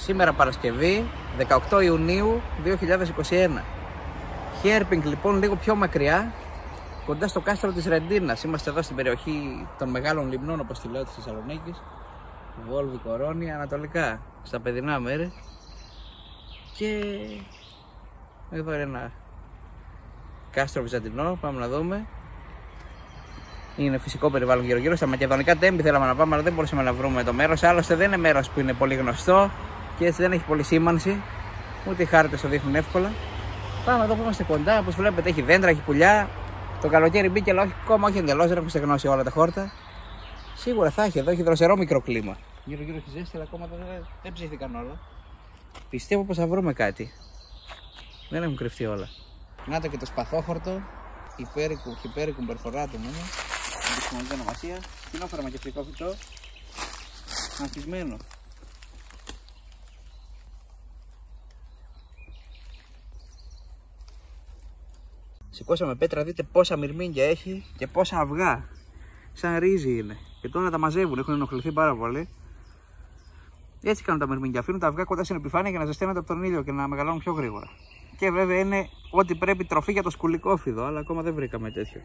Σήμερα Παρασκευή, 18 Ιουνίου 2021. Herping λοιπόν, λίγο πιο μακριά, κοντά στο κάστρο της Ρεντίνας. Είμαστε εδώ στην περιοχή των μεγάλων λιμνών, όπως τη λέω, της Θεσσαλονίκης. Βόλβη, Κορώνη, ανατολικά, στα παιδινά μέρη. Και εδώ είναι ένα κάστρο βυζαντινό, πάμε να δούμε. Είναι φυσικό περιβάλλον γύρω-γύρω. Στα μακεδονικά τέμπη θέλαμε να πάμε, αλλά δεν μπορούσαμε να βρούμε το μέρος. Άλλωστε δεν είναι μέρος που είναι πολύ γνωστό και έτσι δεν έχει πολύ σήμανση. Ούτε οι χάρτες το δείχνουν εύκολα. Πάμε εδώ που είμαστε κοντά. Όπως βλέπετε έχει δέντρα, έχει πουλιά. Το καλοκαίρι μπήκε, αλλά ακόμα όχι εντελώς, δεν έχουν στεγνώσει όλα τα χόρτα. Σίγουρα θα έχει εδώ, έχει δροσερό μικρόκλιμα. Γύρω-γύρω έχει ζέστη, αλλά ακόμα δεν ψήθηκαν όλα. Πιστεύω πως θα βρούμε κάτι. Δεν έχουν κρυφτεί όλα. Να το και το σπαθόχορτο. Hypericum perforatum είναι. Με τη σημαντική ονομασία. Κοινόφαρμακευτικό φυτό. Ανθισμένο. Σηκώσαμε πέτρα, δείτε πόσα μυρμήγκια έχει και πόσα αυγά. Σαν ρύζι είναι. Και τώρα τα μαζεύουν, έχουν ενοχληθεί πάρα πολύ. Έτσι κάνουν τα μυρμήγκια. Αφήνουν τα αυγά κοντά στην επιφάνεια για να ζεσταίνονται από τον ήλιο και να μεγαλώνουν πιο γρήγορα. Και βέβαια είναι ό,τι πρέπει τροφή για το σκουλικόφυδο, αλλά ακόμα δεν βρήκαμε τέτοιο.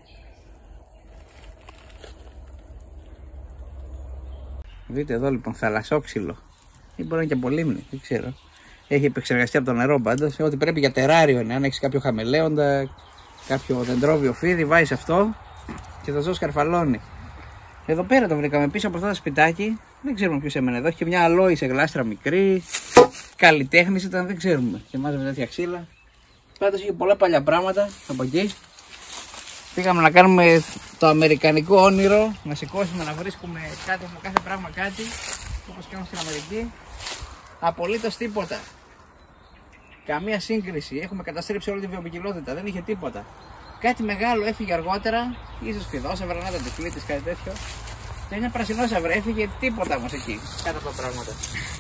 Δείτε εδώ λοιπόν θαλασσόξυλο. Ή μπορεί να είναι και από λίμνη, δεν ξέρω. Έχει επεξεργαστεί από το νερό πάντως. Ό,τι πρέπει για τεράριο είναι. Αν έχει κάποιο χαμελέοντα, κάποιο δεντρόβιο φίδι, βάζει αυτό και το ζώο σκαρφαλώνει. Εδώ πέρα το βρήκαμε πίσω από αυτό το σπιτάκι. Δεν ξέρουμε ποιος έμενε εδώ. Έχει και μια αλόη σε γλάστρα μικρή. Καλλιτέχνης ήταν, δεν ξέρουμε. Και μάζευε τέτοια ξύλα. Πάντως είχε πολλά παλιά πράγματα από εκεί. Πήγαμε να κάνουμε το αμερικανικό όνειρο. Να σηκώσουμε, να βρίσκουμε κάτι, με κάθε πράγμα κάτι. Όπως κάνουμε στην Αμερική. Απολύτως τίποτα. Καμία σύγκριση. Έχουμε καταστρέψει όλη τη βιοποικιλότητα. Δεν είχε τίποτα. Κάτι μεγάλο έφυγε αργότερα. Ίσως φιδόσαυρα, να ήταν τυφλίτης, κάτι τέτοιο. Και μια πρασινόσαυρα έφυγε, τίποτα όμως εκεί. Κάτω από τα πράγματα.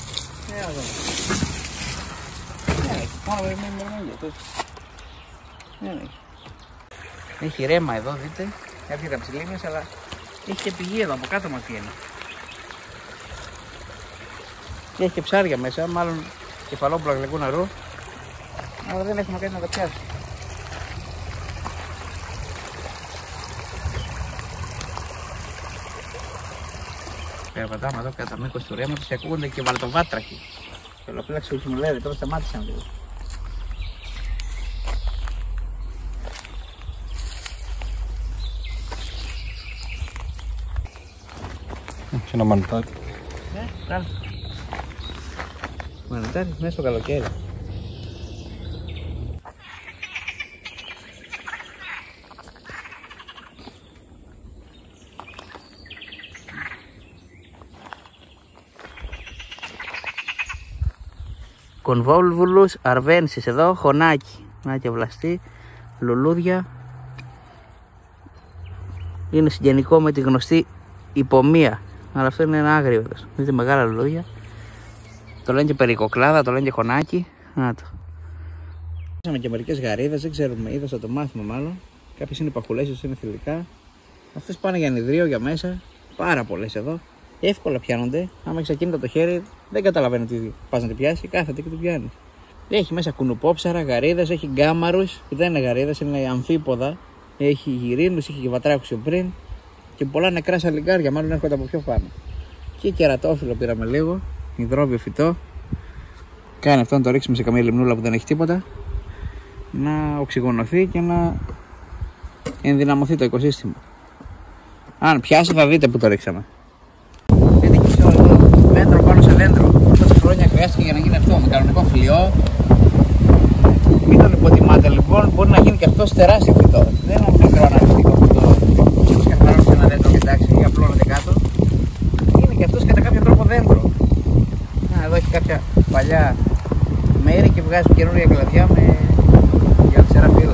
Μόνο έχει ρέμα εδώ, δείτε. Έφυγε από τις λίμνες, αλλά έχει και πηγή εδώ από κάτω μας βγαίνει. Και έχει και ψάρια μέσα, μάλλον κεφαλόπουλα γλυκού νερού. Αλλά δεν έχουμε κάτι να τα πιάσουμε. Περπατάμε εδώ κατά μήκος του ρέματος και ακούγονται και βαλτοβάτραχοι. Pelophylax kurtmuelleri, τώρα σταμάτησαν λίγο. Σε ένα μανιτάρι. Ναι, πράγμα. Μανιτάρι, μέσα στο καλοκαίρι. Convolvulus arvensis εδώ, χωνάκι. Να και βλαστή, λουλούδια. Είναι συγγενικό με τη γνωστή υπομία. Αλλά αυτό είναι ένα άγριο. Δείτε μεγάλα λουλούδια. Το λένε και περικοκλάδα, το λένε και χωνάκι. Να το. Είχαμε και μερικές γαρίδες, δεν ξέρουμε, είδα το μάθημα μάλλον. Κάποιες είναι παχουλές, ίσως είναι θηλυκά. Αυτές πάνε για νηδρείο, για μέσα. Πάρα πολλές εδώ. Εύκολα πιάνονται. Άμα έχεις ακίνητο το χέρι, δεν καταλαβαίνει τι πας να την πιάσει. Κάθεται και την πιάνει. Έχει μέσα κουνουπόψαρα, γαρίδες, έχει γκάμαρους που δεν είναι γαρίδες, είναι αμφίποδα. Έχει γυρίνους, είχε και βατράχουσιο πριν. Και πολλά νεκρά σαλιγκάρια, μάλλον έρχονται από πιο πάνω. Και κερατόφυλλο πήραμε λίγο. Υδρόβιο φυτό. Κάνει αυτό να το ρίξουμε σε καμία λιμνούλα που δεν έχει τίποτα. Να οξυγονωθεί και να ενδυναμωθεί το οικοσύστημα. Αν πιάσει, θα δείτε που το ρίξαμε. Δέντρο πάνω σε δέντρο. Πόσα χρόνια χρειάστηκε για να γίνει αυτό, με κανονικό φλοιό. Μην τον υποτιμάτε λοιπόν, μπορεί να γίνει και αυτό τεράστιο φυτό. Δεν είναι μικρό αναλυτικό φυτό. Σκαρφαλώνει σε ένα δέντρο, κοιτάξτε, ή απλώνεται κάτω. Είναι και αυτό κατά κάποιο τρόπο δέντρο. Εδώ έχει κάποια παλιά μέρη και βγάζει καινούργια κλαδιά με γυαλιστερά φύλλα.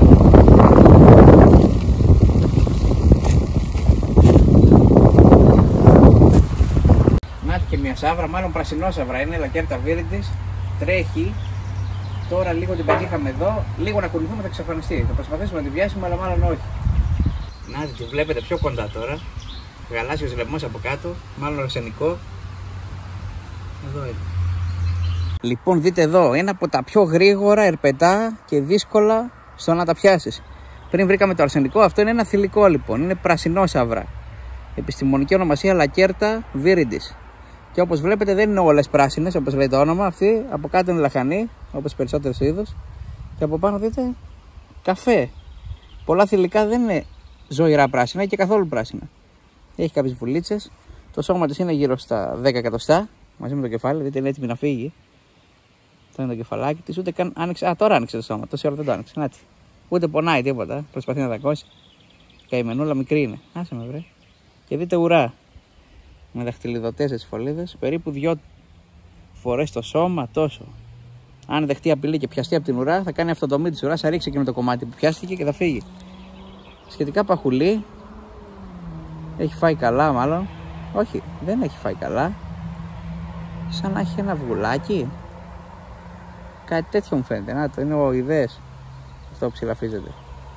Και μια σαύρα, μάλλον πρασινόσαυρα είναι, Lacerta viridis, τρέχει. Τώρα λίγο την πετύχαμε εδώ, λίγο να κουνηθούμε θα εξαφανιστεί. Θα προσπαθήσουμε να την πιάσουμε, αλλά μάλλον όχι. Να τη βλέπετε πιο κοντά τώρα. Γαλάζιος λαιμός από κάτω, μάλλον αρσενικό. Εδώ είναι. Λοιπόν, δείτε εδώ, είναι από τα πιο γρήγορα ερπετά και δύσκολα στο να τα πιάσεις. Πριν βρήκαμε το αρσενικό, αυτό είναι ένα θηλυκό λοιπόν, είναι πρασινόσαυρα. Επιστημονική ονομασία Lacerta viridis. Και όπως βλέπετε δεν είναι όλες πράσινες, όπως λέει το όνομα. Αυτή από κάτω είναι λαχανή, όπως περισσότερες είδους. Και από πάνω δείτε καφέ. Πολλά θηλυκά δεν είναι ζωηρά πράσινα και καθόλου πράσινα. Έχει κάποιες βουλίτσες. Το σώμα της είναι γύρω στα 10 εκατοστά μαζί με το κεφάλι. Δείτε, είναι έτοιμη να φύγει. Αυτό είναι το κεφαλάκι της. Ούτε καν άνοιξε. Α, τώρα άνοιξε το σώμα. Τόση ώρα δεν το άνοιξε. Νάτι. Ούτε πονάει τίποτα. Προσπαθεί να δακώσει. Καημενούλα μικρή είναι. Άσε με βρε. Και δείτε ουρά. Με δαχτυλιδωτές τις φωλίδες. Περίπου 2 φορές το σώμα τόσο. Αν δεχτεί απειλή και πιαστεί από την ουρά, θα κάνει αυτοτομή της ουράς. Θα ρίξει και με το κομμάτι που πιάστηκε και θα φύγει. Σχετικά παχουλή. Έχει φάει καλά, μάλλον. Όχι, δεν έχει φάει καλά. Σαν να έχει ένα αυγουλάκι. Κάτι τέτοιο μου φαίνεται. Να το, είναι ο ιδέες. Αυτό που ψηλαφίζεται.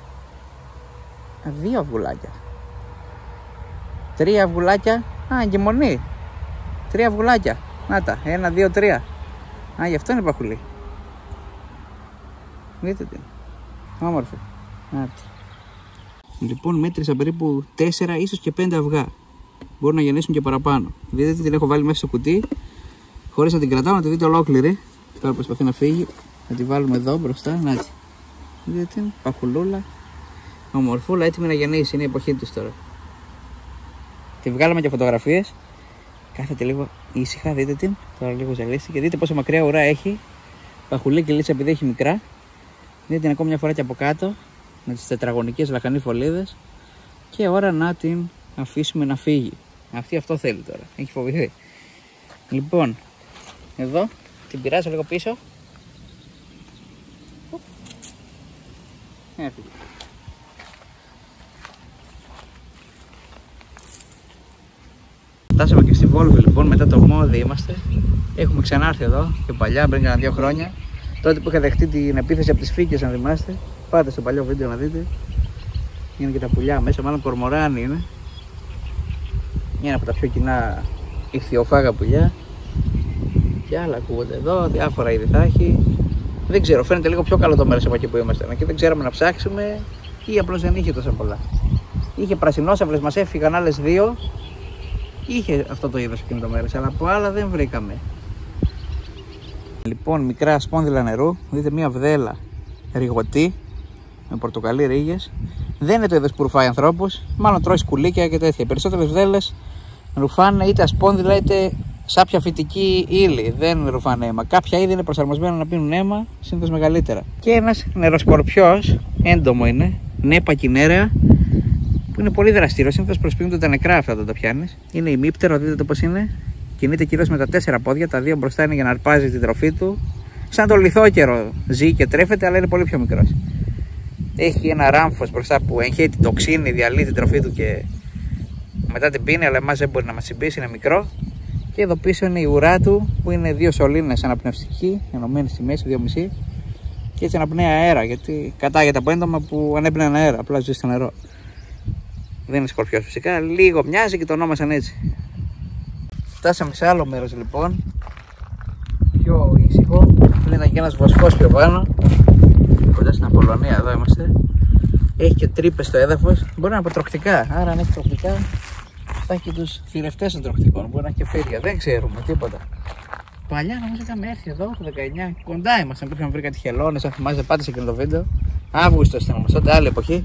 2 αυγουλάκια. 3 αυγουλάκια. Α, εγκυμονή. 3 αυγουλάκια. Να τα. 1, 2, 3. Α, γι' αυτό είναι παχουλή. Δείτε την. Όμορφη. Να τη. Λοιπόν, μέτρησα περίπου 4 ίσως και 5 αυγά. Μπορούν να γεννήσουν και παραπάνω. Δείτε την έχω βάλει μέσα στο κουτί. Χωρίς να την κρατάω, να τη δείτε ολόκληρη. Τώρα προσπαθεί να φύγει. Θα τη βάλουμε εδώ μπροστά. Να τη. Δείτε την. Παχουλούλα. Ομορφούλα, έτοιμη να γεννήσει. Είναι η εποχή της τώρα. Τη βγάλαμε και φωτογραφίες. Κάθεται λίγο ήσυχα, δείτε την. Τώρα λίγο ζαλίστηκε. Δείτε πόσο μακριά ουρά έχει. Παχουλή και λίτσα επειδή έχει μικρά. Δείτε την ακόμα μια φορά και από κάτω. Με τις τετραγωνικές λαχανή φωλίδες. Και ώρα να την αφήσουμε να φύγει. Αυτή αυτό θέλει τώρα. Έχει φοβηθεί. Λοιπόν, εδώ την πειράζω λίγο πίσω. Έφυγε. Φτάσαμε και στη Βόλβη λοιπόν, μετά το μόδι είμαστε. Έχουμε ξανάρθει εδώ και παλιά, πριν κάνα 2 χρόνια. Τότε που είχα δεχτεί την επίθεση από τις φύκες, αν θυμάστε. Πάτε στο παλιό βίντεο να δείτε. Είναι και τα πουλιά μέσα, μάλλον κορμοράνι είναι. Είναι από τα πιο κοινά ηχθειοφάγα πουλιά. Και άλλα ακούγονται εδώ, διάφορα είδη θα έχει. Δεν ξέρω, φαίνεται λίγο πιο καλό το μέρος από εκεί που ήμασταν. Και δεν ξέραμε να ψάξουμε ή απλώς δεν είχε τόσα πολλά. Είχε πρασινόσαυρες, μας έφυγαν άλλες 2. Είχε αυτό το είδος εκείνο το μέρος, αλλά από άλλα δεν βρήκαμε. Λοιπόν, μικρά σπόνδυλα νερού. Δείτε μια βδέλα ριγωτή με πορτοκαλί ρίγες. Δεν είναι το είδος που ρουφάει ανθρώπους, μάλλον τρώει σκουλίκια και τέτοια. Οι περισσότερες βδέλες ρουφάνε είτε ασπόνδυλα είτε σάπια φυτική ύλη. Δεν ρουφάνε αίμα. Κάποια είδη είναι προσαρμοσμένα να πίνουν αίμα, συνήθως μεγαλύτερα. Και ένας νεροσκορπιός, έντομο είναι, νέπα κινέρεα, που είναι πολύ δραστήριο. Συνήθως προσποιούνται τα νεκρά αυτά όταν τα πιάνεις. Είναι ημίπτερο, δείτε το πώς είναι. Κινείται κυρίως με τα 4 πόδια. Τα 2 μπροστά είναι για να αρπάζει την τροφή του. Σαν το λιθόκερο ζει και τρέφεται, αλλά είναι πολύ πιο μικρός. Έχει ένα ράμφος μπροστά που εγχέει την τοξίνη, διαλύει την τροφή του και μετά την πίνει, αλλά εμάς δεν μπορεί να μας συμπήσει, είναι μικρό. Και εδώ πίσω είναι η ουρά του που είναι 2 σωλήνες αναπνευστική, ενωμένη στη μέση, 2,5. Και έτσι αναπνέει αέρα, γιατί κατάγεται από έντομα που ανέπνεαν αέρα, απλά ζει στο νερό. Δεν είναι σκορπιός φυσικά, λίγο μοιάζει και το ονόμασαν έτσι. Φτάσαμε σε άλλο μέρος λοιπόν, πιο ήσυχο. Είναι και ένας βοσκός πιο πάνω, κοντά στην Απολωνία, εδώ είμαστε. Έχει και τρύπες στο έδαφος, μπορεί να είναι από τροχτικά, άρα αν έχει τροχτικά θα έχει και τους θηρευτές των τροχτικών, μπορεί να έχει και φίδια, δεν ξέρουμε τίποτα. Παλιά νομίζω είχαμε έρθει εδώ το 19, κοντά ήμασταν, που είχαμε βρει κάτι χελώνες, αν θυμάστε πάτε σε εκείνο το βίντεο. Αύγουστος ήταν όμως, τότε άλλη εποχή.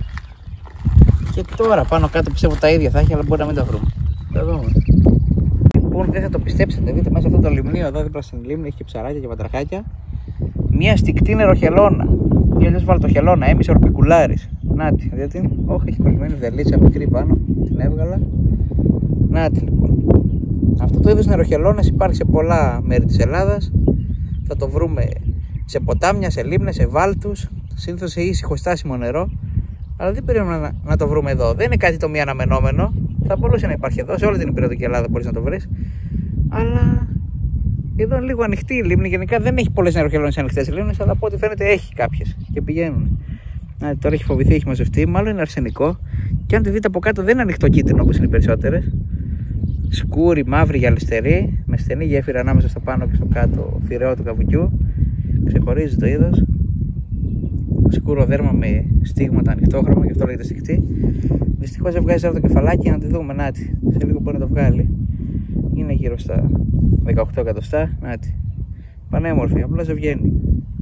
Και τώρα πάνω κάτω πιστεύω τα ίδια θα έχει, αλλά μπορεί να μην τα βρούμε. Θα δούμε. Λοιπόν, δεν θα το πιστέψετε, δείτε μέσα αυτό το λιμνίο εδώ δίπλα στην λίμνη, έχει και ψαράκια και βατραχάκια. Μια στικτή νεροχελώνα. Ή αλλιώς βάλω το χελώνα, Emys orbicularis. Νάτι, δείτε. Όχι, έχει κολλημένη βδελίτσα μικρή πάνω, την έβγαλα. Νάτι λοιπόν. Αυτό το είδος νεροχελώνας υπάρχει σε πολλά μέρη της Ελλάδας. Θα το βρούμε σε ποτάμια, σε λίμνες, σε βάλτους, συνήθως σε ήσυχο στάσιμο νερό. Αλλά δεν περίμενα να το βρούμε εδώ. Δεν είναι κάτι το μη αναμενόμενο. Θα μπορούσε να υπάρχει εδώ, σε όλη την υπηρετική Ελλάδα μπορείς να το βρεις. Αλλά εδώ είναι λίγο ανοιχτή η λίμνη. Γενικά δεν έχει πολλές νεροχελώνες ανοιχτές λίμνες, αλλά από ό,τι φαίνεται έχει κάποιες και πηγαίνουν. Τώρα έχει φοβηθεί, έχει μαζευτεί. Μάλλον είναι αρσενικό. Και αν τη δείτε από κάτω, δεν είναι ανοιχτό κίτρινο όπως είναι οι περισσότερες. σκούρη, μαύρη γυαλιστερή, με στενή γέφυρα ανάμεσα στο πάνω και στο κάτω θηρεό του καβουκιού. Ξεχωρίζει το είδος. Σκούρο δέρμα με στίγματα ανοιχτόχρωμα, γι' αυτό λέγεται στικτή. Δυστυχώς δεν βγάζει άλλο το κεφαλάκι, να τη δούμε. Νάτι, σε λίγο μπορεί να το βγάλει. Είναι γύρω στα 18 εκατοστά. Νάτι. Πανέμορφη, απλώς δεν βγαίνει.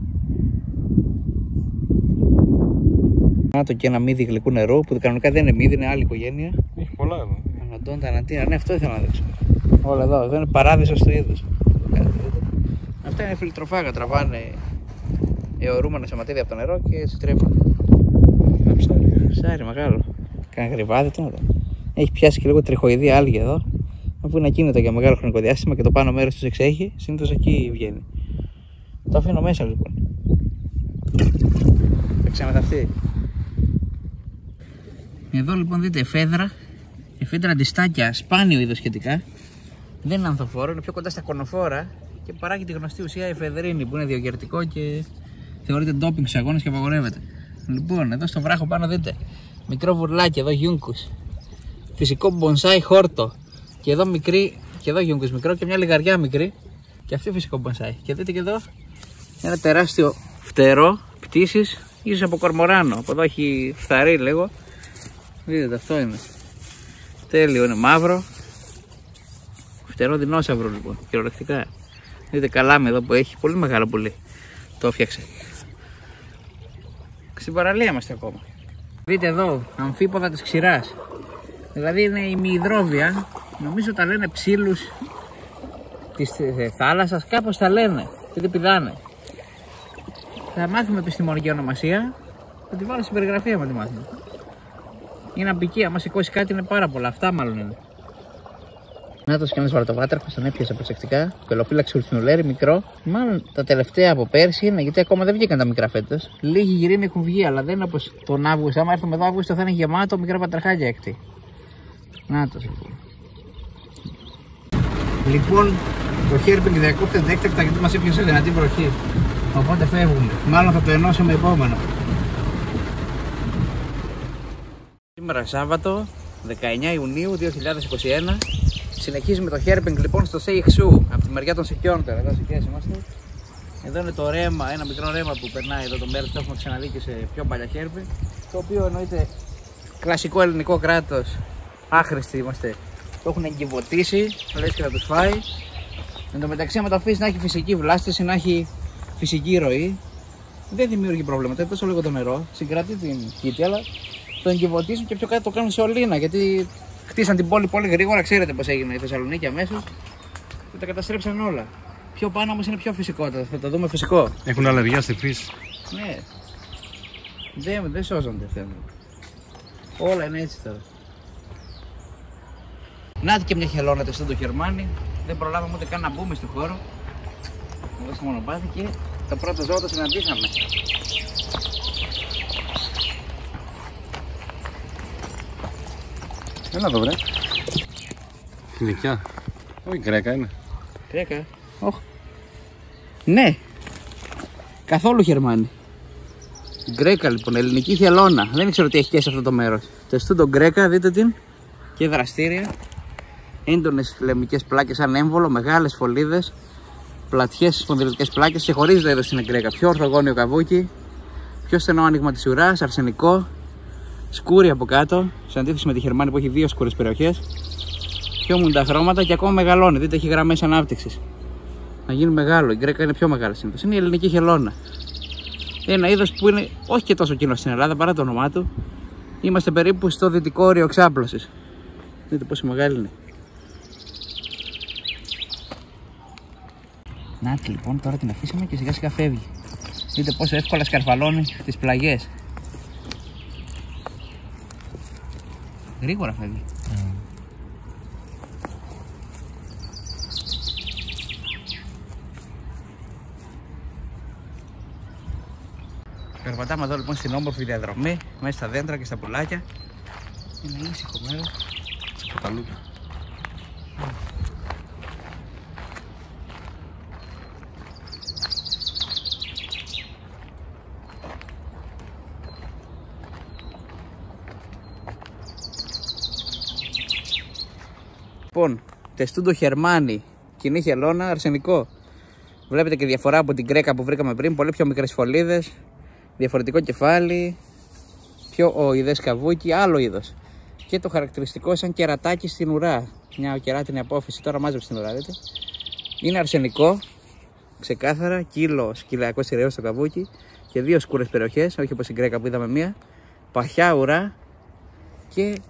Να το και ένα μύδι γλυκού νερού που κανονικά δεν είναι μύδι, είναι άλλη οικογένεια. Έχει πολλά εδώ. Αναντών, ταναντίνα, ναι, αυτό ήθελα να δείξω. Όλα εδώ είναι παράδεισος του είδους. Αυτά είναι φιλτροφάγα, τραβάνε αιωρούμενα σωματίδια από το νερό και έτσι τρέπουν. Ψάρι μεγάλο. Κάνει γρυβάδι, τι να το. Έχει πιάσει και λίγο τριχοειδή άλγη εδώ. Αφού είναι ακίνητο για μεγάλο χρονικό διάστημα και το πάνω μέρος του εξέχει, συνήθως εκεί βγαίνει. Το αφήνω μέσα λοιπόν. Θα ξαναθαυτεί. Εδώ λοιπόν δείτε εφέδρα. Εφέδρα αντιστάκια, σπάνιο είδος σχετικά. Δεν είναι ανθοφόρο, είναι πιο κοντά στα κονοφόρα και παράγει τη γνωστή ουσία εφεδρίνη που είναι διογερτικό και θεωρείται ντόπινγκ σε αγώνες και απαγορεύεται. Λοιπόν, εδώ στο βράχο πάνω δείτε μικρό βουρλάκι, εδώ γιούνκους. Φυσικό μπονσάι χόρτο. Και εδώ μικρή, και εδώ γιούνκους μικρό και μια λιγαριά μικρή. Και αυτή φυσικό μπονσάι. Και δείτε και εδώ ένα τεράστιο φτερό πτήσης, ίσως από κορμοράνο. Από εδώ έχει φθαρεί λίγο. Δείτε, αυτό είναι. Τέλειο, είναι μαύρο. Φτερό δεινόσαυρο λοιπόν, κυριολεκτικά. Δείτε καλάμι εδώ που έχει, πολύ μεγάλο πουλί. Το έφτιαξε. Στην παραλία είμαστε ακόμα. Δείτε εδώ, αμφίποδα της ξηράς. Δηλαδή είναι ημιϊδρόβια. Νομίζω τα λένε ψήλους της θάλασσας, κάπως τα λένε. Και δεν πηδάνε. Θα μάθουμε επιστημονική ονομασία. Θα τη βάλω στην περιγραφή άμα τη μάθουμε. Είναι αμπική, άμα σηκώσει κάτι είναι πάρα πολλά. Αυτά μάλλον είναι. Να το και ένας βαρτοβάτραχος, τον έπιασα προσεκτικά. Pelophylax kurtmuelleri, μικρό. Μάλλον τα τελευταία από πέρσι είναι, γιατί ακόμα δεν βγήκαν τα μικρά φέτος. Λίγοι γυρίνοι έχουν βγει, αλλά δεν είναι όπως τον Αύγουστο. Άμα έρθουμε εδώ Αύγουστο θα είναι γεμάτο μικρά πατραχάκια έκτη. Να το λοιπόν. Λοιπόν, το Herping διακόπτεται έκτακτα γιατί μας έπιασε δυνατή βροχή. Οπότε φεύγουμε. Μάλλον θα το ενώσουμε επόμενο. Σήμερα Σάββατο, 19 Ιουνίου 2021. Συνεχίζουμε το Herping λοιπόν στο Seich Sou, από τη μεριά των Σικιών τώρα. Εδώ Σικιές είμαστε. Εδώ είναι το ρέμα, ένα μικρό ρέμα που περνάει εδώ το μέρος που έχουμε ξαναδεί και σε πιο παλιά Herping. Το οποίο εννοείται κλασικό ελληνικό κράτος. Άχρηστοι είμαστε. Το έχουν εγκυβωτήσει, λες και θα τους φάει. Εν τω μεταξύ, άμα το αφήσει να έχει φυσική βλάστηση, να έχει φυσική ροή, δεν δημιουργεί πρόβλημα. Τόσο λίγο το νερό, συγκρατεί την κήτη, αλλά το εγκυβωτήσουν και πιο κάτω το κάνουν σε ολίνα. Γιατί χτίσαν την πόλη πολύ γρήγορα, ξέρετε πώς έγινε η Θεσσαλονίκη αμέσως και τα καταστρέψαν όλα. Πιο πάνω όμως είναι πιο φυσικό, θα το δούμε φυσικό. Έχουν αλλεργία στη φύση. Ναι, δεν σώζονται αυτά. Όλα είναι έτσι τώρα. Να και μια χελώνα Testudo Hermanni. Δεν προλάβαμε ούτε καν να μπούμε στο χώρο. Εδώ στο μονοπάτι και το πρώτο ζώο το συναντήσαμε. Έλα εδώ βρε. Γλυκιά. Όχι graeca είναι. Graeca. Ναι. Καθόλου Hermanni. Graeca λοιπόν, ελληνική χελώνα. Δεν ξέρω τι έχει και σε αυτό το μέρος. Testudo graeca, δείτε την. Και δραστήρια. Έντονες λεμμικές πλάκες σαν έμβολο, μεγάλες φωλίδες, πλατιές σπονδυλωτικές πλάκες. Ξεχωρίζει το είδος στην graeca. Πιο ορθογώνιο καβούκι, πιο στενό άνοιγμα της ουράς, αρσενικό, σκούρι από κάτω. Σε αντίθεση με τη Hermanni που έχει δύο σκούρες περιοχές. Πιο μουντά χρώματα και ακόμα μεγαλώνει. Δείτε, έχει γραμμές ανάπτυξης. Να γίνει μεγάλο. Η graeca είναι πιο μεγάλη συνήθως. Είναι η ελληνική χελώνα. Ένα είδος που είναι όχι και τόσο κοινό στην Ελλάδα παρά το όνομά του. Είμαστε περίπου στο δυτικό όριο εξάπλωσης. Δείτε πόσο μεγάλη είναι. Να τη λοιπόν, τώρα την αφήσαμε και σιγά σιγά φεύγει. Δείτε πόσο εύκολα σκαρφαλώνει τις πλαγιές. Γρήγορα φεύγει. Περπατάμε εδώ λοιπόν στην όμορφη διαδρομή, μέσα στα δέντρα και στα πουλάκια. Είναι ήσυχο μέρος. Ποταλούκια. Λοιπόν, Testudo Hermanni, κοινή χελώνα, αρσενικό. Βλέπετε και διαφορά από την graeca που βρήκαμε πριν, πολύ πιο μικρές φωλίδες, διαφορετικό κεφάλι, πιο οειδές καβούκι, άλλο είδος. Και το χαρακτηριστικό σαν κερατάκι στην ουρά, μια κεράτινη απόφυση, τώρα μάζεψε στην ουρά, δείτε. Είναι αρσενικό, ξεκάθαρα, κιλιακό σειραιό στο καβούκι και δύο σκούρες περιοχές, όχι όπως η graeca που είδαμε μία. Παχιά ουρά και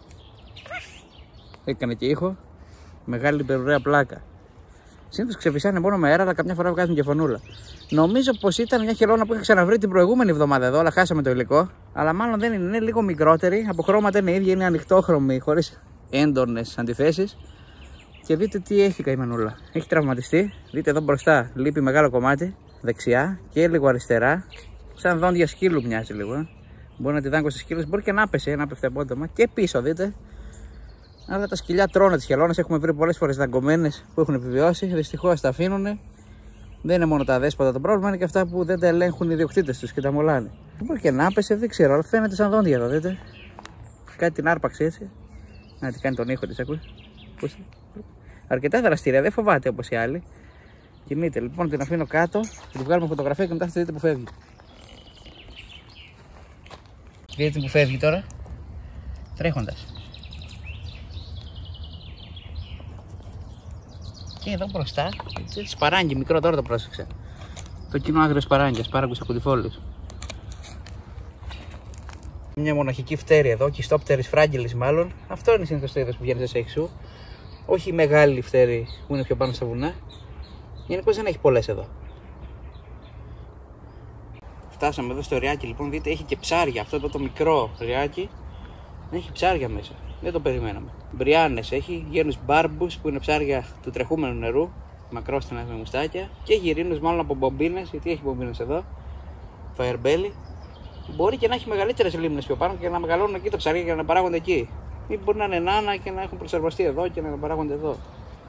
έκανε και ήχο, μεγάλη υπερουραία πλάκα. Συνήθως ξεφυσάνε μόνο με αέρα, αλλά καμιά φορά βγάζουν και φωνούλα. Νομίζω πως ήταν μια χελώνα που είχα ξαναβρει την προηγούμενη εβδομάδα εδώ, αλλά χάσαμε το υλικό. Αλλά μάλλον δεν είναι, είναι λίγο μικρότερη. Από χρώματα είναι ίδια, είναι ανοιχτόχρωμη, χωρίς έντονες αντιθέσεις. Και δείτε τι έχει καημενούλα. Έχει τραυματιστεί. Δείτε εδώ μπροστά, λείπει μεγάλο κομμάτι, δεξιά και λίγο αριστερά. Σαν δόντια σκύλου μοιάζει λίγο. Μπορεί να τη δάγκωσε σκύλους, μπορεί και να πέσει, να πέφτει απότομα. Και πίσω, δείτε. Αλλά τα σκυλιά τρώνε τις χελώνες. Έχουμε βρει πολλές φορές δαγκωμένες που έχουν επιβιώσει. Δυστυχώς τα αφήνουν. Δεν είναι μόνο τα αδέσποτα το πρόβλημα, είναι και αυτά που δεν τα ελέγχουν οι ιδιοκτήτες τους και τα μολάνε. Μπορεί και να πέσει, δεν ξέρω, αλλά φαίνεται σαν δόντια εδώ, δείτε. Κάτι την άρπαξε έτσι. Να τι κάνει τον ήχο της, ακούει. Αρκετά δραστήρια, δεν φοβάται όπως οι άλλοι. Κινείται, λοιπόν, την αφήνω κάτω. Θα τη βγάλουμε φωτογραφία και μετά θα δείτε που φεύγει. Δείτε που φεύγει τώρα. Τρέχοντας. Και εδώ μπροστά, σπαράγγι μικρό, τώρα το πρόσεξα. Το κοινό άγριο σπαράγγι, σπάραγκους ακουντιφόλους. Μια μοναχική φτέρη εδώ, κιστόπτερης φράγκελης μάλλον. Αυτό είναι συνήθως το είδος που βγαίνει σε Seich Sou. Όχι η μεγάλη φτέρη που είναι πιο πάνω στα βουνά. Γενικώς δεν έχει πολλές εδώ. Φτάσαμε εδώ στο ριάκι, λοιπόν, δείτε έχει και ψάρια. Αυτό εδώ το μικρό ριάκι έχει ψάρια μέσα. Δεν το περιμέναμε. Μπριάνες έχει, γένους Barbus που είναι ψάρια του τρεχούμενου νερού, μακρόστενα με μουστάκια, και γυρίνους μάλλον από μπομπίνες, γιατί έχει μπομπίνες εδώ, firebelly. Μπορεί και να έχει μεγαλύτερες λίμνες πιο πάνω και να μεγαλώνουν εκεί τα ψάρια και να παράγονται εκεί. Ή μπορεί να είναι νάνα και να έχουν προσαρμοστεί εδώ και να παράγονται εδώ.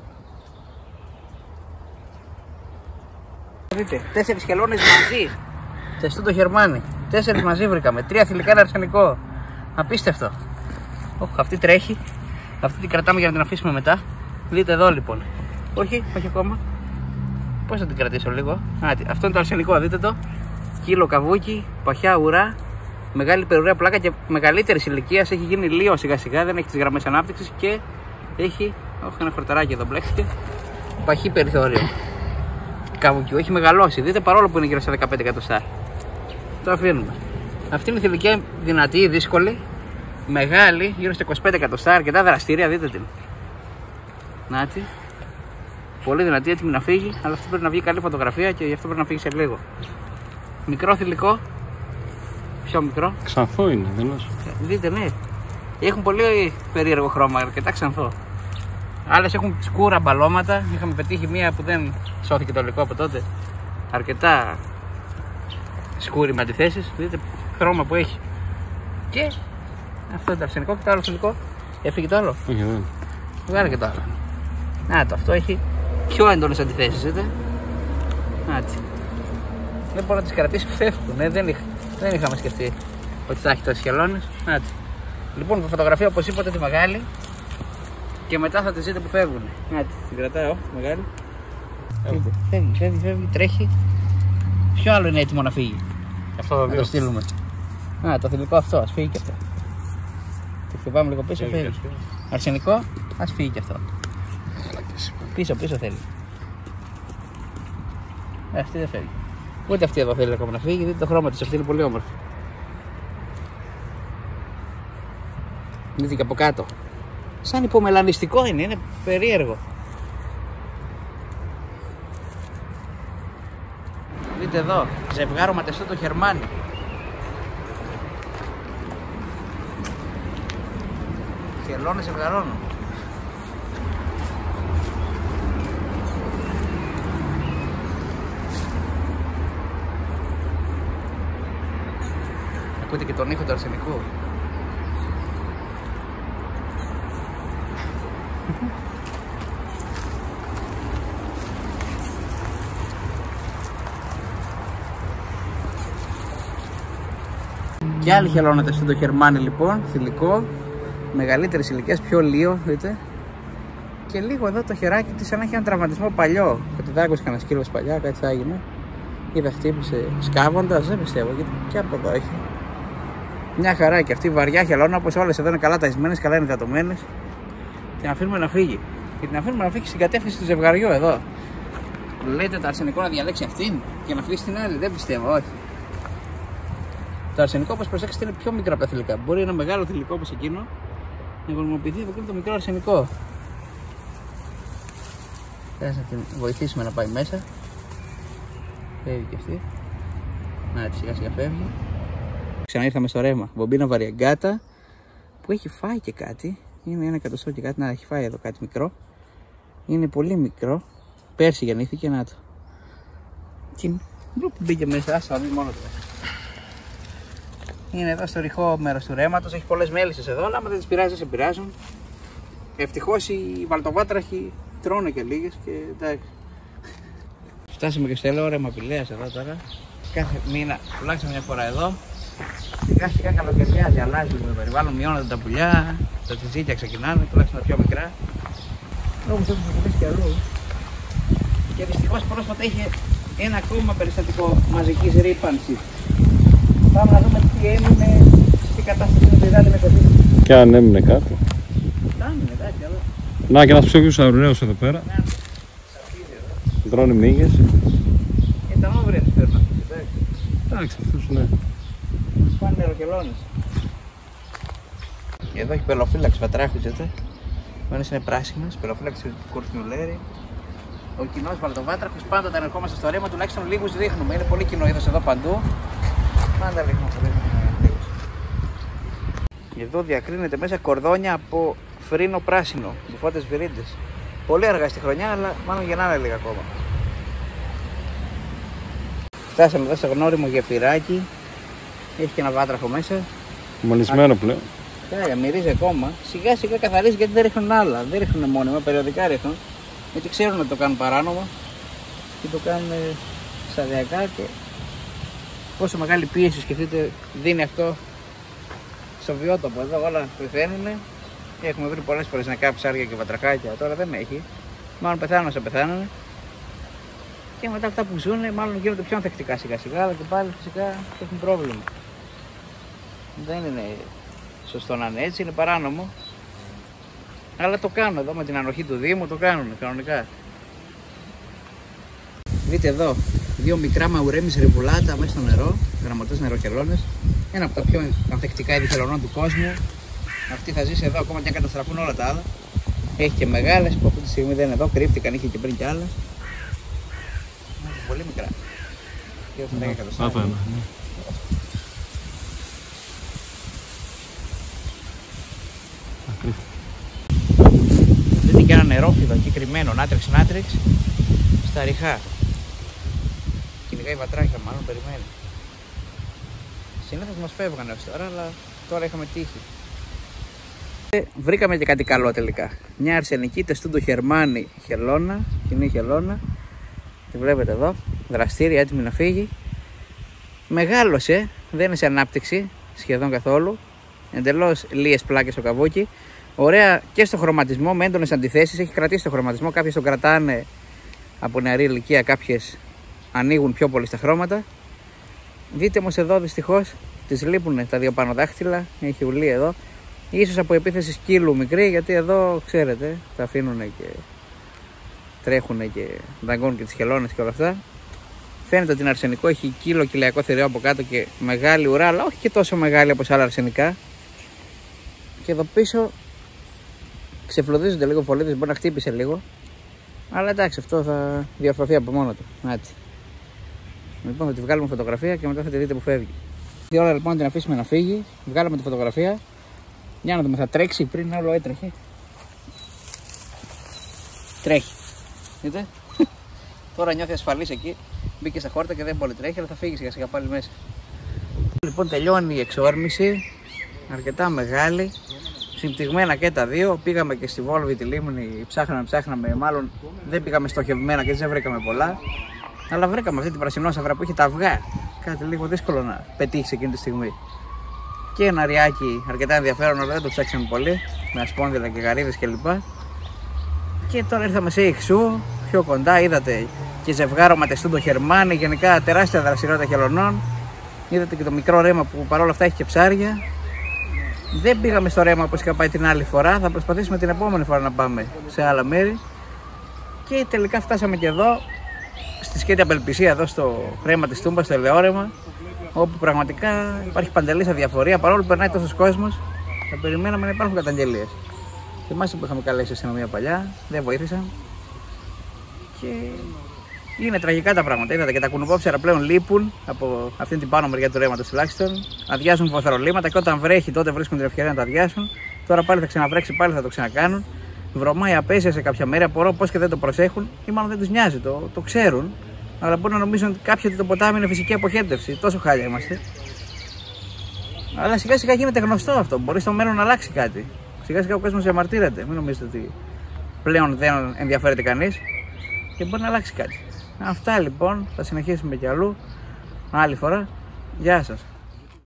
Δείτε, 4 χελώνες μαζί. Testudo Hermanni. 4 μαζί βρήκαμε. 3 θηλυκά αρσενικό. Απίστευτο. Αυτή τρέχει. Αυτή την κρατάμε για να την αφήσουμε μετά. Δείτε εδώ λοιπόν. Όχι ακόμα. Πώς θα την κρατήσω λίγο. Αυτό είναι το αρσενικό, δείτε το. Κύλο καβούκι, παχιά ουρά. Μεγάλη υπερουραία πλάκα και μεγαλύτερη ηλικία. Έχει γίνει λίγο σιγά σιγά. Δεν έχει τις γραμμές ανάπτυξης και έχει. Ένα χορταράκι εδώ μπλέξτε. Παχύ περιθώριο καβούκιου. Έχει μεγαλώσει. Δείτε παρόλο που είναι γύρω στα 15 εκατοστά. Το αφήνουμε. Αυτή είναι η θηλυκία δυνατή, δύσκολη. Μεγάλη, γύρω στα 25 εκατοστά, αρκετά δραστήρια, δείτε την. Νάτι. Πολύ δυνατή, έτοιμη να φύγει, αλλά αυτή πρέπει να βγει καλή φωτογραφία και γι' αυτό πρέπει να φύγει σε λίγο. Μικρό θηλυκό. Πιο μικρό. Ξανθό είναι, δεν λες. Δείτε, ναι. Έχουν πολύ περίεργο χρώμα, αρκετά ξανθό. Άλλες έχουν σκούρα μπαλώματα. Είχαμε πετύχει μία που δεν σώθηκε το υλικό από τότε. Αρκετά σκούρι με αντιθέσεις. Δείτε χρώμα που έχει. Και αυτό είναι το αρσενικό και το άλλο θηλυκό. Έφυγε το άλλο. Όχι, δεν. Βγάλε και το άλλο. Να το, αυτό έχει πιο έντονες αντιθέσεις, δείτε. Άτσι. Δεν μπορώ να τις κρατήσω, φεύγουν. Δεν είχαμε σκεφτεί ότι θα έχει τόσες χελώνες. Άτσι. Λοιπόν, η φωτογραφία όπως είπατε τη μεγάλη και μετά θα τη δείτε που φεύγουν. Άτσι, την κρατάω, τη μεγάλη. Φεύγει, τρέχει. Ποιο άλλο είναι έτοιμο να φύγει. Αυτό θα το στείλουμε. Το θηλυκό αυτό, ας φύγει και αυτό. Το χτυπάμε λίγο πίσω, φύγει. Αρσενικό, ας φύγει και αυτό. Πίσω θέλει. Αυτή δεν φεύγει. Ούτε αυτή εδώ θέλει ακόμα να φύγει, δείτε το χρώμα της, αυτή είναι πολύ όμορφη. Δείτε και από κάτω. Σαν υπομελανιστικό είναι περίεργο. Δείτε εδώ, ζευγάρωμα Testudo Hermanni. Χελώνες ζευγαρώνουν. Ακούτε και τον ήχο του αρσενικού. Και άλλη χελώνα Testudo Hermanni λοιπόν, θηλυκό, μεγαλύτερης ηλικίας, πιο λίο, δείτε. Και λίγο εδώ το χεράκι της σαν να έχει έναν τραυματισμό παλιό. Ότι δάγκωσε κανένα σκύλο παλιά, κάτι θα έγινε. Είδα χτύπησε σκάβοντας, δεν πιστεύω, γιατί και από εδώ έχει. Μια χαρά και αυτή βαριά χελώνα, όπως όλες εδώ είναι καλά ταϊσμένες, καλά ενυδατωμένες. Και να αφήνουμε να φύγει. Και την αφήνουμε να φύγει στην κατεύθυνση του ζευγαριού εδώ. Λέτε το αρσενικό να διαλέξει αυτήν και να αφήσει την άλλη, δεν πιστεύω, όχι. Το αρσενικό, όπως προσέξετε, είναι πιο μικρό από τα θηλυκά. Μπορεί ένα μεγάλο θηλυκό όπως εκείνο να γονιμοποιηθεί από το μικρό αρσενικό. Θα την βοηθήσουμε να πάει μέσα. Φεύγει και αυτή. Να, σιγά σιγά φεύγει. Ξαναήρθαμε στο ρέμα. Bombina variegata που έχει φάει και κάτι. Είναι 1 εκατοστό και κάτι. Να, έχει φάει εδώ κάτι μικρό. Είναι πολύ μικρό. Πέρσι γεννήθηκε, να το. Και που μπήκε μέσα, άσε να δει μόνο του. Είναι εδώ στο ρηχό μέρος του ρέματος. Έχει πολλές μέλισσες εδώ, αλλά άμα δεν τις πειράζει, δεν σε πειράζουν. Ευτυχώς οι βαλτοβάτραχοι τρώνε και λίγες και εντάξει. Φτάσαμε και στο έλεο ρέμα πηλαίας εδώ τώρα. Κάθε μήνα, τουλάχιστον μια φορά εδώ. Σιγά σιγά καλοκαιριάζει, αλλάζει το περιβάλλον, μειώνονται τα πουλιά, τα τσιτσίκια ξεκινάνε, τουλάχιστον τα πιο μικρά. Όμως έχουν πουλήσει και αλλού. Και δυστυχώς πρόσφατα είχε ένα ακόμα περιστατικό μαζικής ρύπανσης. Πάμε να δούμε τι έμεινε, τι κατάσταση είναι το υδάτι με το δίκτυο. Και αν έμεινε κάτι. Φτάνει, εντάξει, αλλά. Να, και ένας ψόχιος αουραίος εδώ πέρα. Ναι, Τρώνε μύγες. τα μαύρια τους παίρνουν, εντάξει. Εντάξει, αυτούς ναι. Τους πάνε νεροχελώνες. Εδώ έχει Pelophylax βατράχους, έτσι. Ο ένας είναι πράσινος, Pelophylax kurtmuelleri. Ο κοινός βαλτοβάτραχος, πάντα όταν ερχόμαστε στο ρέμα, τουλάχιστον λίγους δείχνουμε. Είναι πολύ κοινό είδος εδώ παντού. Πάντα ρίχνουμε λίγους. Εδώ διακρίνεται μέσα κορδόνια από φρύνο πράσινο, μπουφώτες viridis. Πολύ αργά στη χρονιά, αλλά μάλλον γεννάνε λίγα ακόμα. Φτάσαμε εδώ στο γνώριμο γεφυράκι. Έχει και ένα βάτραχο μέσα. Μολυσμένο πλέον. Κάγια, μυρίζει ακόμα. Σιγά σιγά καθαρίζει γιατί δεν ρίχνουν άλλα. Δεν ρίχνουν μόνιμα, περιοδικά ρίχνουν. Γιατί ξέρουν ότι το κάνουν παράνομα και το κάνουν σταδιακά. Και πόσο μεγάλη πίεση σκεφτείτε δίνει αυτό στο βιότοπο. Εδώ όλα πεθαίνουν. Έχουμε βρει πολλές φορές νεκρά ψάρια και βατραχάκια. Τώρα δεν έχει. Μάλλον πεθάνουν όσο πεθάνουν. Και μετά αυτά που ζουν, μάλλον γίνονται πιο ανθεκτικά σιγά σιγά. Αλλά και πάλι φυσικά έχουν πρόβλημα. Δεν είναι σωστό να είναι έτσι, είναι παράνομο. Αλλά το κάνουν εδώ με την ανοχή του Δήμου, το κάνουν κανονικά. Δείτε εδώ, δύο μικρά Mauremys rivulata μέσα στο νερό, γραμματές νεροχελώνες. Ένα από τα πιο ανθεκτικά είδη χελωνών του κόσμου. Αυτή θα ζήσει εδώ ακόμα και αν καταστραφούν όλα τα άλλα. Έχει και μεγάλες που αυτή τη στιγμή δεν είναι εδώ, κρύφτηκαν, είχε και πριν και άλλες. Πολύ μικρά. Και έχουν 10 εκατοστάρια. Δείτε και ένα νερόφιδο εκεί κρυμμένο, νάτριξ στα ριχά. Κυνηγάει βατράχια, μάλλον περιμένει. Συνήθως μας φεύγανε ως τώρα, αλλά τώρα είχαμε τύχη. Βρήκαμε και κάτι καλό τελικά. Μια αρσενική Testudo Hermanni χελώνα, κοινή χελώνα. Τη βλέπετε εδώ, δραστήρια, έτοιμη να φύγει. Μεγάλωσε, δεν είναι σε ανάπτυξη σχεδόν καθόλου. Εντελώς λίες πλάκες στο καβούκι. Ωραία και στο χρωματισμό, με έντονες αντιθέσεις. Έχει κρατήσει το χρωματισμό. Κάποιες τον κρατάνε από νεαρή ηλικία, κάποιες ανοίγουν πιο πολύ στα χρώματα. Δείτε όμως εδώ δυστυχώς τις λείπουν τα δύο πάνω δάχτυλα. Έχει ουλή εδώ. Ίσως από επίθεση σκύλου μικρή, γιατί εδώ ξέρετε τα αφήνουν και τρέχουν και δαγκώνουν και τις χελώνες και όλα αυτά. Φαίνεται ότι είναι αρσενικό, έχει κοιλιακό θηρίο από κάτω και μεγάλη ουρά, αλλά όχι και τόσο μεγάλη όπως άλλα αρσενικά. Και εδώ πίσω ξεφλωδίζονται λίγο φωλίδες, μπορεί να χτύπησε λίγο. Αλλά εντάξει, αυτό θα διορθωθεί από μόνο του. Έτσι. Λοιπόν, θα τη βγάλουμε φωτογραφία και μετά θα τη δείτε που φεύγει. Η ώρα λοιπόν να την αφήσουμε να φύγει. Βγάλαμε τη φωτογραφία. Για να δούμε, θα τρέξει, πριν όλο έτρεχε. Τρέχει. Δείτε. Τώρα νιώθει ασφαλής εκεί. Μπήκε στα χόρτα και δεν πολύ τρέχει, αλλά θα φύγει σιγά σιγά πάλι μέσα. Λοιπόν, τελειώνει η εξόρμηση. Αρκετά μεγάλη. Συμπτυγμένα και τα δύο. Πήγαμε και στη Βόλβη τη λίμνη. Ψάχναμε. Μάλλον δεν πήγαμε στοχευμένα και δεν βρήκαμε πολλά. Αλλά βρήκαμε αυτή την πρασινόσαυρα που είχε τα αυγά. Κάτι λίγο δύσκολο να πετύχει εκείνη τη στιγμή. Και ένα ριάκι αρκετά ενδιαφέρον, αλλά δεν το ψάξαμε πολύ. Με ασπόνδυλα και γαρίδες κλπ. Και τώρα ήρθαμε σε Seich Sou, πιο κοντά. Είδατε και ζευγάρωμα Testudo Hermanni, γενικά τεράστια δραστηριότητα χελωνών. Είδατε και το μικρό ρέμα που παρόλα αυτά έχει και ψάρια. Δεν πήγαμε στο ρέμα όπως είχα πάει την άλλη φορά. Θα προσπαθήσουμε την επόμενη φορά να πάμε σε άλλα μέρη. Και τελικά φτάσαμε και εδώ, στη σκέτη απελπισία, εδώ στο ρέμα της Τούμπας, στο ελαιόρεμα, όπου πραγματικά υπάρχει παντελής αδιαφορία. Παρόλο που περνάει τόσος κόσμος, θα περιμέναμε να υπάρχουν καταγγελίες. Θυμάστε που είχαμε καλέσει αστυνομία παλιά, δεν βοήθησαν. Και είναι τραγικά τα πράγματα. Είδατε και τα κουνουπόψερα πλέον λείπουν από αυτήν την πάνω μεριά του ρέματος τουλάχιστον. Αδειάζουν βοθρολήματα και όταν βρέχει τότε βρίσκουν την ευκαιρία να τα αδειάσουν. Τώρα πάλι θα ξαναβρέξει, πάλι θα το ξανακάνουν. Βρωμάει απέσια σε κάποια μέρη. Απορώ πώς και δεν το προσέχουν ή μάλλον δεν τους νοιάζει. Το ξέρουν. Αλλά μπορεί να νομίζουν κάποιοι ότι το ποτάμι είναι φυσική αποχέτευση. Τόσο χάλια είμαστε. Αλλά σιγά σιγά γίνεται γνωστό αυτό. Μπορεί στο μέλλον να αλλάξει κάτι. Σιγά σιγά ο κόσμος διαμαρτύρεται. Μην νομίζετε ότι πλέον δεν ενδιαφέρεται κανείς και μπορεί να αλλάξει κάτι. Αυτά λοιπόν. Θα συνεχίσουμε κι αλλού άλλη φορά. Γεια σας.